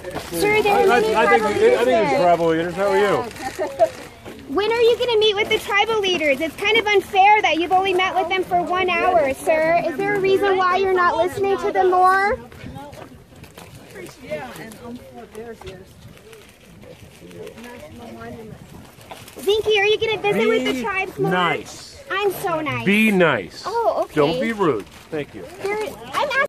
Sir, there are many tribal leaders I think it's tribal leaders. How are you? When are you going to meet with the tribal leaders? It's kind of unfair that you've only met with them for 1 hour, sir. Is there a reason why you're not listening to them more? Yeah, and there's National Monument. Zinke, are you going to visit with the tribes more? Nice. I'm so nice. Be nice. Oh, okay. Don't be rude. Thank you. I'm asking